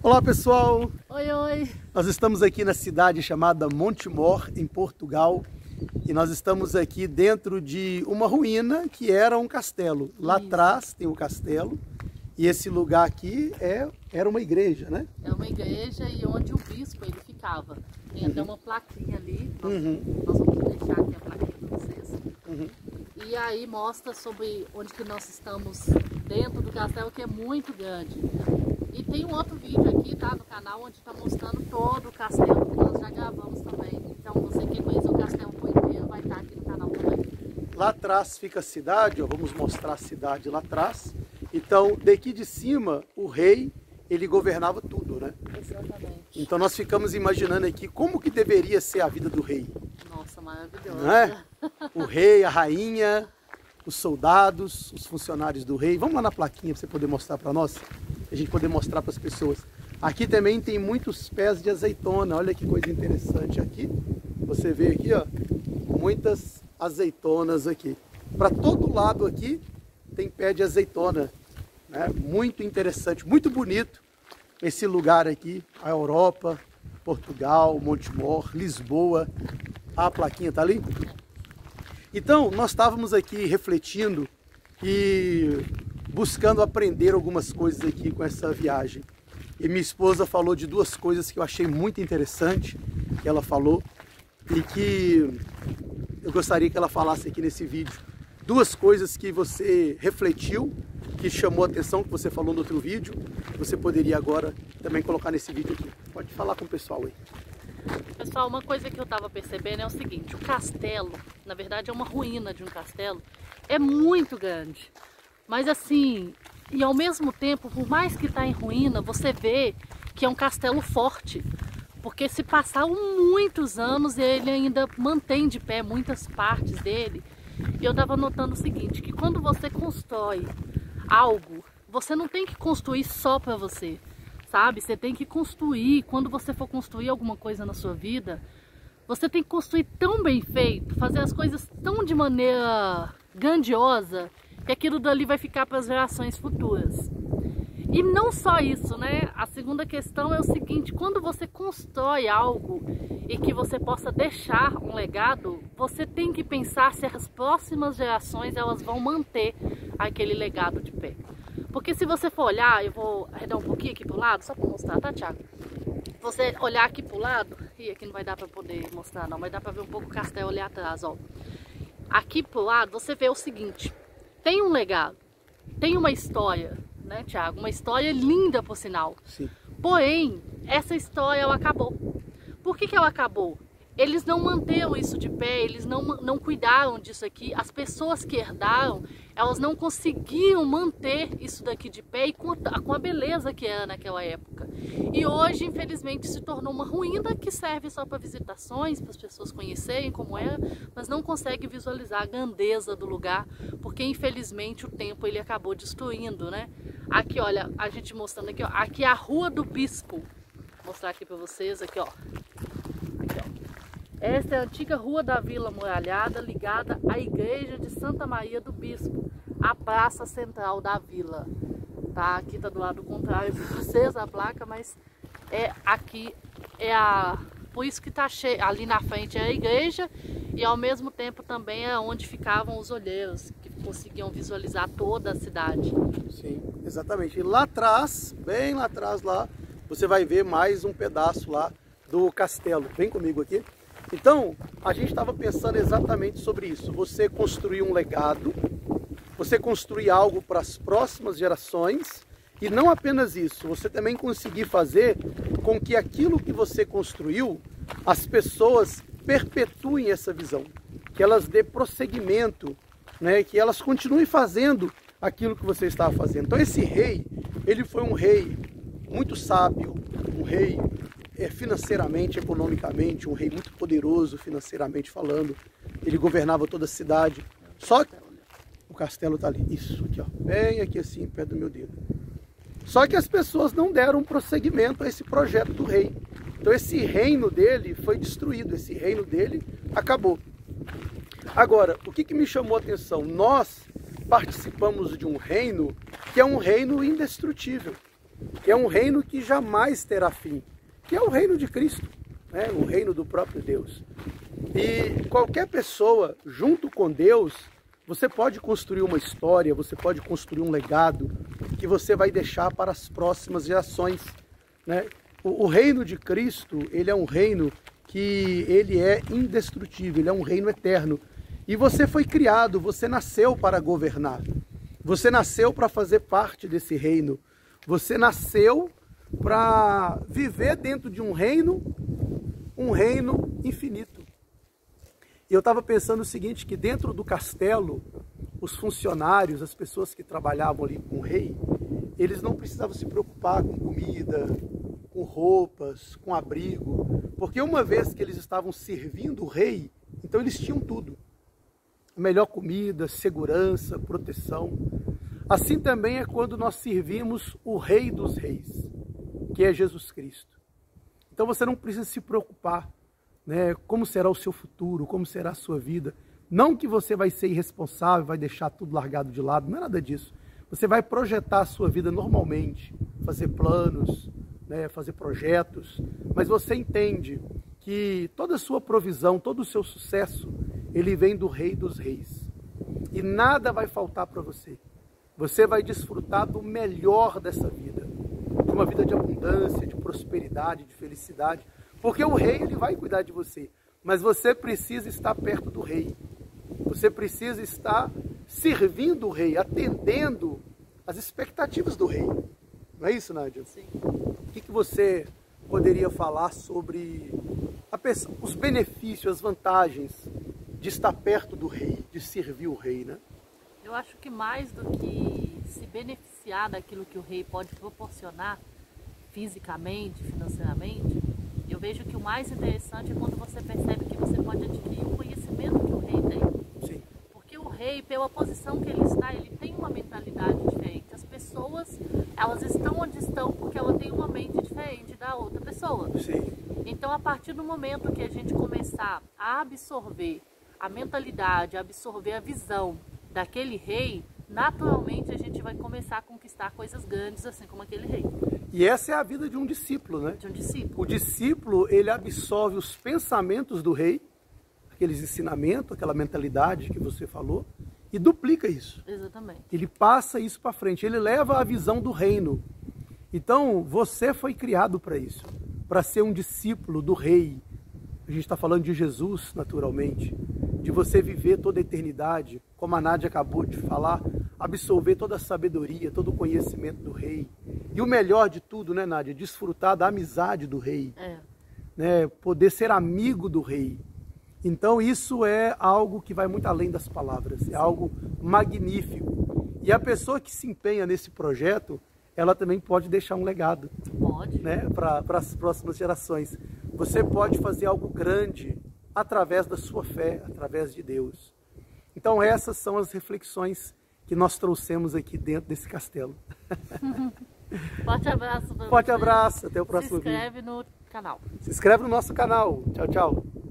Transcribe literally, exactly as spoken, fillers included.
Olá pessoal! Oi, oi! Nós estamos aqui na cidade chamada Montemor, em Portugal, e nós estamos aqui dentro de uma ruína que era um castelo. Lá Isso. atrás tem o castelo e esse lugar aqui é, era uma igreja, né? É uma igreja e onde o bispo ele ficava. Tem até uma plaquinha ali, nós, Uhum. nós vamos deixar aqui a plaquinha para vocês. Uhum. E aí mostra sobre onde que nós estamos dentro do castelo, que é muito grande. E tem um outro vídeo aqui, tá, no canal, onde está mostrando todo o castelo, que nós já gravamos também. Então você que conhece o castelo por inteiro vai estar aqui no canal também. Lá atrás fica a cidade, ó, vamos mostrar a cidade lá atrás. Então, daqui de cima, o rei, ele governava tudo, né? Exatamente. Então nós ficamos imaginando aqui como que deveria ser a vida do rei. Nossa, maravilhoso. Não é? O rei, a rainha, os soldados, os funcionários do rei. Vamos lá na plaquinha para você poder mostrar para nós, a gente poder mostrar para as pessoas. Aqui também tem muitos pés de azeitona. Olha que coisa interessante aqui. Você vê aqui, ó, muitas azeitonas aqui. Para todo lado aqui tem pé de azeitona, né? Muito interessante, muito bonito esse lugar aqui. A Europa, Portugal, Montemor, Lisboa. A plaquinha tá ali? Então, nós estávamos aqui refletindo e buscando aprender algumas coisas aqui com essa viagem. E minha esposa falou de duas coisas que eu achei muito interessante, que ela falou, e que eu gostaria que ela falasse aqui nesse vídeo. Duas coisas que você refletiu, que chamou a atenção, que você falou no outro vídeo, que você poderia agora também colocar nesse vídeo aqui. Pode falar com o pessoal aí. Pessoal, uma coisa que eu estava percebendo é o seguinte: o castelo, na verdade é uma ruína de um castelo, é muito grande. Mas assim, e ao mesmo tempo, por mais que está em ruína, você vê que é um castelo forte. Porque se passaram muitos anos e ele ainda mantém de pé muitas partes dele. E eu estava notando o seguinte, que quando você constrói algo, você não tem que construir só para você. Sabe? Você tem que construir, quando você for construir alguma coisa na sua vida, você tem que construir tão bem feito, fazer as coisas tão de maneira grandiosa, que aquilo dali vai ficar para as gerações futuras. E não só isso, né? A segunda questão é o seguinte: quando você constrói algo e que você possa deixar um legado, você tem que pensar se as próximas gerações elas vão manter aquele legado de pé. Porque se você for olhar, eu vou arredar um pouquinho aqui pro lado, só para mostrar, tá, Thiago? Você olhar aqui pro lado, e aqui não vai dar para poder mostrar não, mas dá para ver um pouco o castelo ali atrás, ó. Aqui pro lado você vê o seguinte: tem um legado, tem uma história, né, Thiago? Uma história linda, por sinal. Sim. Porém, essa história ela acabou. Por que que ela acabou? Eles não manteram isso de pé, eles não, não cuidaram disso aqui. As pessoas que herdaram, elas não conseguiam manter isso daqui de pé e com a, com a beleza que era naquela época. E hoje, infelizmente, se tornou uma ruína que serve só para visitações, para as pessoas conhecerem como era, mas não consegue visualizar a grandeza do lugar, porque infelizmente o tempo ele acabou destruindo, né? Aqui, olha, a gente mostrando aqui, ó, aqui é a Rua do Bispo. Vou mostrar aqui para vocês, aqui, ó. Aqui, ó. Esta é a antiga Rua da Vila Muralhada, ligada à Igreja de Santa Maria do Bispo, a praça central da vila. Tá? Aqui tá do lado contrário de vocês a placa, mas é aqui, é a... por isso que tá cheio, ali na frente é a igreja e ao mesmo tempo também é onde ficavam os olheiros, que conseguiam visualizar toda a cidade. Sim, exatamente. E lá atrás, bem lá atrás lá, você vai ver mais um pedaço lá do castelo. Vem comigo aqui. Então, a gente estava pensando exatamente sobre isso. Você construir um legado, você construir algo para as próximas gerações e não apenas isso, você também conseguir fazer com que aquilo que você construiu, as pessoas perpetuem essa visão, que elas dê prosseguimento, né, que elas continuem fazendo aquilo que você estava fazendo. Então esse rei, ele foi um rei muito sábio, um rei financeiramente, economicamente, um rei muito poderoso financeiramente falando. Ele governava toda a cidade. Só que o castelo está ali, isso aqui, ó, bem aqui assim, perto do meu dedo. Só que as pessoas não deram prosseguimento a esse projeto do rei. Então esse reino dele foi destruído, esse reino dele acabou. Agora, o que, que me chamou a atenção? Nós participamos de um reino que é um reino indestrutível. que é um reino que jamais terá fim, que é o reino de Cristo, né? O reino do próprio Deus. E qualquer pessoa, junto com Deus, você pode construir uma história, você pode construir um legado que você vai deixar para as próximas gerações, né? O, o reino de Cristo, ele é um reino que ele é indestrutível, ele é um reino eterno. E você foi criado, você nasceu para governar. Você nasceu para fazer parte desse reino. Você nasceu para viver dentro de um reino, um reino infinito. E eu estava pensando o seguinte, que dentro do castelo, os funcionários, as pessoas que trabalhavam ali com o rei, eles não precisavam se preocupar com comida, com roupas, com abrigo, porque uma vez que eles estavam servindo o rei, então eles tinham tudo. A melhor comida, segurança, proteção. Assim também é quando nós servimos o Rei dos Reis, que é Jesus Cristo. Então você não precisa se preocupar, né, como será o seu futuro, como será a sua vida. Não que você vai ser irresponsável, vai deixar tudo largado de lado, não é nada disso. Você vai projetar a sua vida normalmente, fazer planos, né, fazer projetos, mas você entende que toda a sua provisão, todo o seu sucesso, ele vem do Rei dos Reis. E nada vai faltar para você. Você vai desfrutar do melhor dessa vida, de uma vida de abundância, de prosperidade, de felicidade, porque o rei ele vai cuidar de você, mas você precisa estar perto do rei, você precisa estar servindo o rei, atendendo as expectativas do rei. Não é isso, Nádia? Sim. O que, que você poderia falar sobre a pessoa, os benefícios, as vantagens de estar perto do rei, de servir o rei, né? Eu acho que mais do que se beneficiar daquilo que o rei pode proporcionar fisicamente, financeiramente, eu vejo que o mais interessante é quando você percebe que você pode adquirir o conhecimento que o rei tem. Sim. Porque o rei, pela posição que ele está, ele tem uma mentalidade diferente. As pessoas, elas estão onde estão porque ela tem uma mente diferente da outra pessoa. Sim. Então, a partir do momento que a gente começar a absorver a mentalidade, a absorver a visão daquele rei, naturalmente a gente vai começar a conquistar coisas grandes, assim como aquele rei. E essa é a vida de um discípulo, né? De um discípulo. O discípulo, ele absorve os pensamentos do rei, aqueles ensinamentos, aquela mentalidade que você falou, e duplica isso. Exatamente. Ele passa isso para frente, ele leva a visão do reino. Então, você foi criado para isso, para ser um discípulo do rei. A gente está falando de Jesus, naturalmente, de você viver toda a eternidade, como a Nádia acabou de falar, absorver toda a sabedoria, todo o conhecimento do rei. E o melhor de tudo, né, Nádia? Desfrutar da amizade do rei. É. Né? Poder ser amigo do rei. Então isso é algo que vai muito além das palavras, é algo magnífico. E a pessoa que se empenha nesse projeto, ela também pode deixar um legado. Pode. Né? Para as próximas gerações. Você pode fazer algo grande através da sua fé, através de Deus. Então essas são as reflexões que nós trouxemos aqui dentro desse castelo. Forte abraço para você. Forte abraço, até o próximo vídeo. Se inscreve vídeo. no canal. Se inscreve no nosso canal. Tchau, tchau.